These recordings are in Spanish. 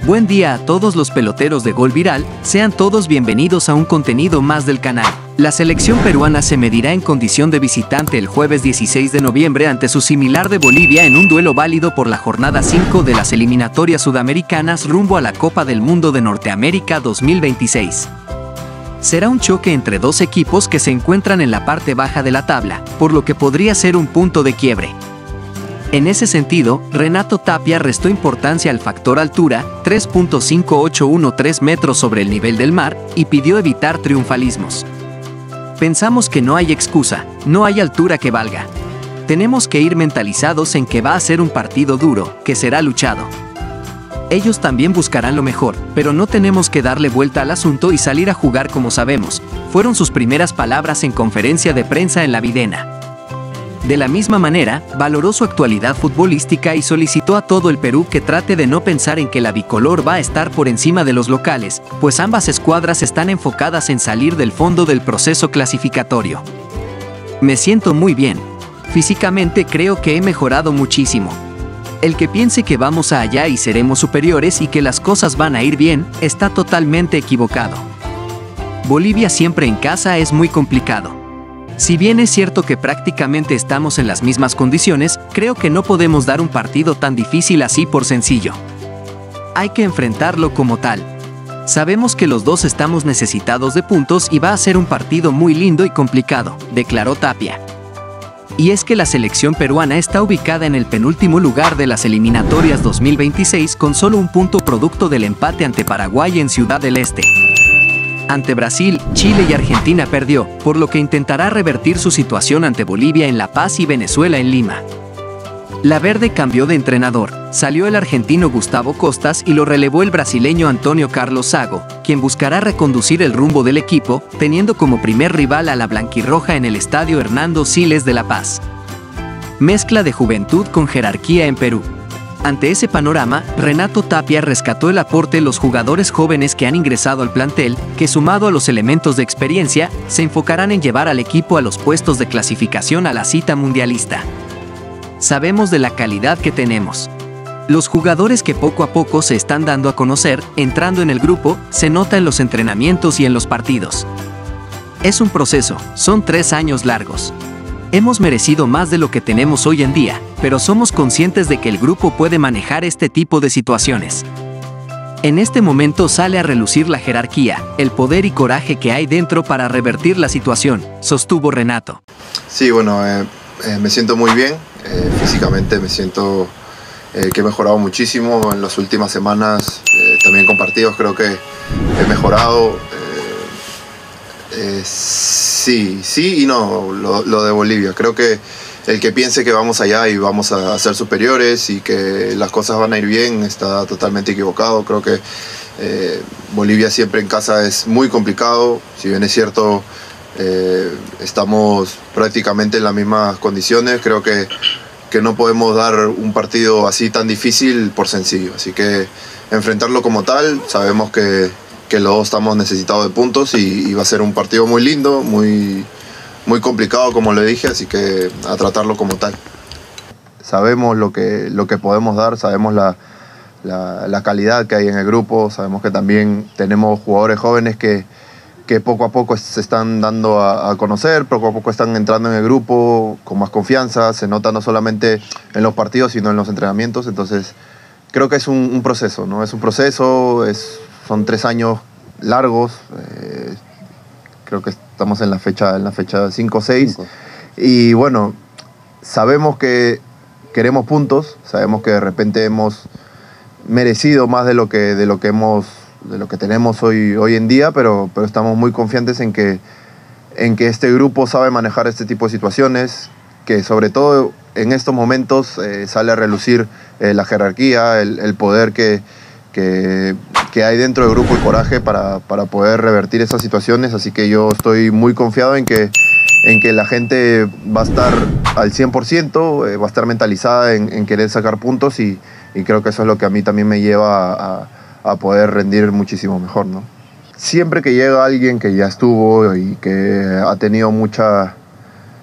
Buen día a todos los peloteros de Gol Viral, sean todos bienvenidos a un contenido más del canal. La selección peruana se medirá en condición de visitante el jueves 16 de noviembre ante su similar de Bolivia en un duelo válido por la jornada 5 de las eliminatorias sudamericanas rumbo a la Copa del Mundo de Norteamérica 2026. Será un choque entre dos equipos que se encuentran en la parte baja de la tabla, por lo que podría ser un punto de quiebre. En ese sentido, Renato Tapia restó importancia al factor altura, 3.5813 metros sobre el nivel del mar, y pidió evitar triunfalismos. Pensamos que no hay excusa, no hay altura que valga. Tenemos que ir mentalizados en que va a ser un partido duro, que será luchado. Ellos también buscarán lo mejor, pero no tenemos que darle vuelta al asunto y salir a jugar como sabemos, fueron sus primeras palabras en conferencia de prensa en la Videna. De la misma manera, valoró su actualidad futbolística y solicitó a todo el Perú que trate de no pensar en que la bicolor va a estar por encima de los locales, pues ambas escuadras están enfocadas en salir del fondo del proceso clasificatorio. Me siento muy bien. Físicamente creo que he mejorado muchísimo. El que piense que vamos allá y seremos superiores y que las cosas van a ir bien, está totalmente equivocado. Bolivia siempre en casa es muy complicado. Si bien es cierto que prácticamente estamos en las mismas condiciones, creo que no podemos dar un partido tan difícil así por sencillo. Hay que enfrentarlo como tal. Sabemos que los dos estamos necesitados de puntos y va a ser un partido muy lindo y complicado, declaró Tapia. Y es que la selección peruana está ubicada en el penúltimo lugar de las eliminatorias 2026 con solo un punto producto del empate ante Paraguay en Ciudad del Este. Ante Brasil, Chile y Argentina perdió, por lo que intentará revertir su situación ante Bolivia en La Paz y Venezuela en Lima. La verde cambió de entrenador, salió el argentino Gustavo Costas y lo relevó el brasileño Antonio Carlos Zago, quien buscará reconducir el rumbo del equipo, teniendo como primer rival a la blanquirroja en el estadio Hernando Siles de La Paz. Mezcla de juventud con jerarquía en Perú. Ante ese panorama, Renato Tapia rescató el aporte de los jugadores jóvenes que han ingresado al plantel, que sumado a los elementos de experiencia, se enfocarán en llevar al equipo a los puestos de clasificación a la cita mundialista. Sabemos de la calidad que tenemos. Los jugadores que poco a poco se están dando a conocer, entrando en el grupo, se nota en los entrenamientos y en los partidos. Es un proceso, son 3 años largos. Hemos merecido más de lo que tenemos hoy en día, pero somos conscientes de que el grupo puede manejar este tipo de situaciones. En este momento sale a relucir la jerarquía, el poder y coraje que hay dentro para revertir la situación, sostuvo Renato. Sí, bueno, me siento muy bien, físicamente me siento que he mejorado muchísimo en las últimas semanas, también con partidos creo que he mejorado. Sí y no, lo de Bolivia. Creo que el que piense que vamos allá y vamos a ser superiores y que las cosas van a ir bien está totalmente equivocado. Creo que Bolivia siempre en casa es muy complicado. Si bien es cierto, estamos prácticamente en las mismas condiciones. Creo que no podemos dar un partido así tan difícil por sencillo. Así que enfrentarlo como tal, sabemos que los dos estamos necesitados de puntos y va a ser un partido muy lindo, muy complicado como le dije, así que a tratarlo como tal. Sabemos lo que podemos dar, sabemos la calidad que hay en el grupo, sabemos que también tenemos jugadores jóvenes que poco a poco se están dando a conocer, poco a poco están entrando en el grupo con más confianza, se nota no solamente en los partidos sino en los entrenamientos, entonces creo que es un proceso, ¿no? Es un proceso, son 3 años largos, creo que estamos en la fecha 5 o 6, y bueno, sabemos que queremos puntos, sabemos que de repente hemos merecido más de lo que tenemos hoy en día, pero estamos muy confiantes en que este grupo sabe manejar este tipo de situaciones, que sobre todo en estos momentos sale a relucir la jerarquía, el poder que hay dentro del grupo, el coraje para poder revertir esas situaciones, así que yo estoy muy confiado en que la gente va a estar al 100%, va a estar mentalizada en querer sacar puntos y creo que eso es lo que a mí también me lleva a poder rendir muchísimo mejor, ¿no? Siempre que llega alguien que ya estuvo y que ha tenido mucha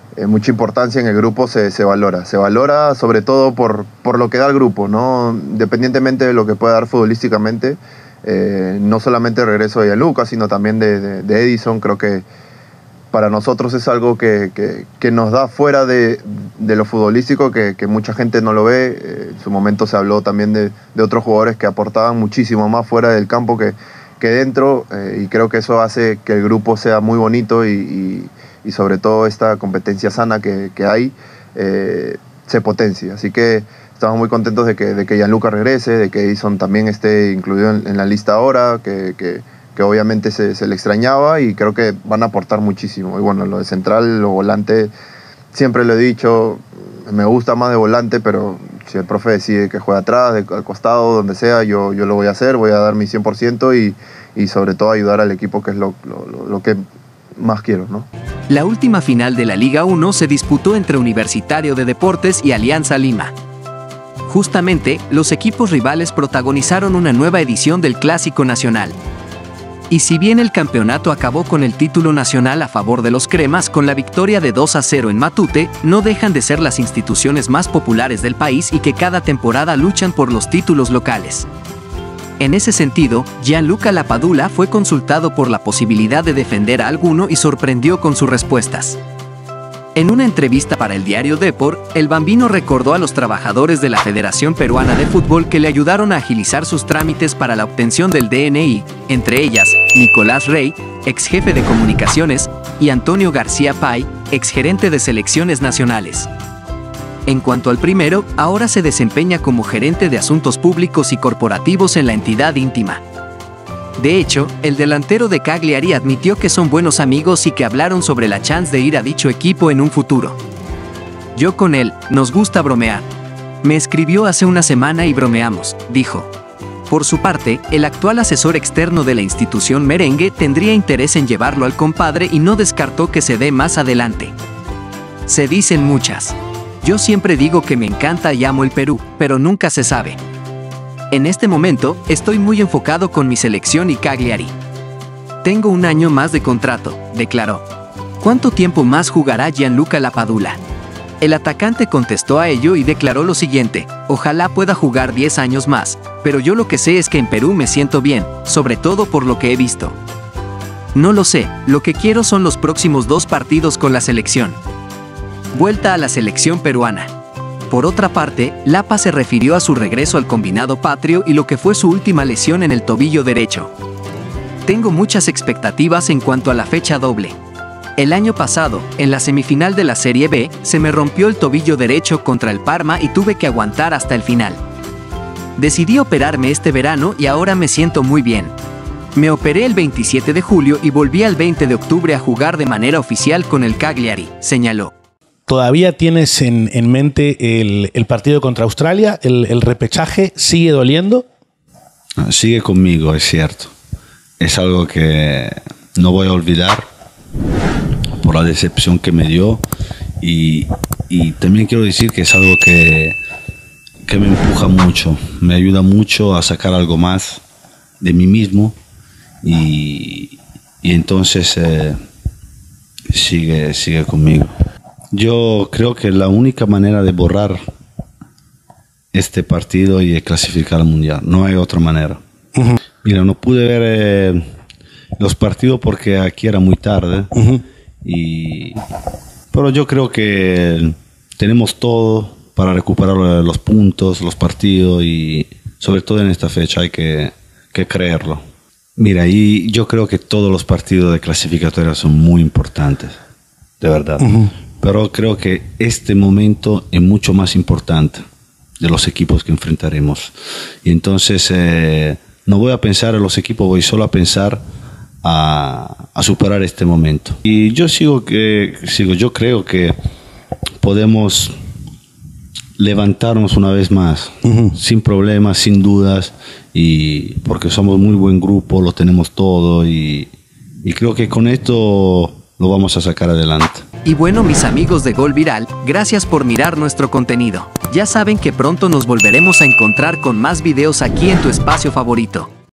mucha importancia en el grupo se valora. Se valora sobre todo por lo que da el grupo, ¿no? Independientemente de lo que pueda dar futbolísticamente, no solamente el regreso de Gianluca, sino también de Edison. Creo que para nosotros es algo que nos da fuera de lo futbolístico, que mucha gente no lo ve. En su momento se habló también de otros jugadores que aportaban muchísimo más fuera del campo que dentro, y creo que eso hace que el grupo sea muy bonito y sobre todo esta competencia sana que hay se potencie. Así que estamos muy contentos de que Gianluca regrese, de que Edison también esté incluido en la lista ahora, que obviamente se le extrañaba, y creo que van a aportar muchísimo. Y bueno, lo de central, lo volante, siempre lo he dicho, me gusta más de volante, pero si el profe decide que juega atrás, al costado, donde sea, yo lo voy a hacer, voy a dar mi 100% y sobre todo ayudar al equipo, que es lo que más quiero, ¿no? La última final de la Liga 1 se disputó entre Universitario de Deportes y Alianza Lima. Justamente, los equipos rivales protagonizaron una nueva edición del Clásico Nacional. Y si bien el campeonato acabó con el título nacional a favor de los cremas con la victoria de 2-0 en Matute, no dejan de ser las instituciones más populares del país y que cada temporada luchan por los títulos locales. En ese sentido, Gianluca Lapadula fue consultado por la posibilidad de defender a alguno y sorprendió con sus respuestas. En una entrevista para el diario Depor, el bambino recordó a los trabajadores de la Federación Peruana de Fútbol que le ayudaron a agilizar sus trámites para la obtención del DNI, entre ellas, Nicolás Rey, ex jefe de comunicaciones, y Antonio García Pay, ex gerente de selecciones nacionales. En cuanto al primero, ahora se desempeña como gerente de asuntos públicos y corporativos en la entidad íntima. De hecho, el delantero de Cagliari admitió que son buenos amigos y que hablaron sobre la chance de ir a dicho equipo en un futuro. Yo con él, nos gusta bromear. Me escribió hace una semana y bromeamos, dijo. Por su parte, el actual asesor externo de la institución merengue tendría interés en llevarlo al compadre y no descartó que se dé más adelante. Se dicen muchas. Yo siempre digo que me encanta y amo el Perú, pero nunca se sabe. En este momento, estoy muy enfocado con mi selección y Cagliari. Tengo un año más de contrato, declaró. ¿Cuánto tiempo más jugará Gianluca Lapadula? El atacante contestó a ello y declaró lo siguiente: ojalá pueda jugar 10 años más, pero yo lo que sé es que en Perú me siento bien, sobre todo por lo que he visto. No lo sé, lo que quiero son los próximos 2 partidos con la selección. Vuelta a la selección peruana. Por otra parte, Lapa se refirió a su regreso al combinado patrio y lo que fue su última lesión en el tobillo derecho. Tengo muchas expectativas en cuanto a la fecha doble. El año pasado, en la semifinal de la Serie B, se me rompió el tobillo derecho contra el Parma y tuve que aguantar hasta el final. Decidí operarme este verano y ahora me siento muy bien. Me operé el 27 de julio y volví al 20 de octubre a jugar de manera oficial con el Cagliari, señaló. ¿Todavía tienes en mente el partido contra Australia? ¿El repechaje sigue doliendo? Sigue conmigo, es cierto. Es algo que no voy a olvidar por la decepción que me dio. Y también quiero decir que es algo que me empuja mucho. Me ayuda mucho a sacar algo más de mí mismo. Y entonces sigue conmigo. Yo creo que la única manera de borrar este partido y de clasificar al Mundial, no hay otra manera. Mira, no pude ver los partidos porque aquí era muy tarde, pero yo creo que tenemos todo para recuperar los puntos, los partidos, y sobre todo en esta fecha hay que creerlo. Mira, y yo creo que todos los partidos de clasificatoria son muy importantes, de verdad. Pero creo que este momento es mucho más importante de los equipos que enfrentaremos. Y entonces no voy a pensar en los equipos, voy solo a pensar a superar este momento. Y yo yo creo que podemos levantarnos una vez más, sin problemas, sin dudas, y porque somos muy buen grupo, lo tenemos todo, y creo que con esto lo vamos a sacar adelante. Y bueno, mis amigos de Gol Viral, gracias por mirar nuestro contenido. Ya saben que pronto nos volveremos a encontrar con más videos aquí en tu espacio favorito.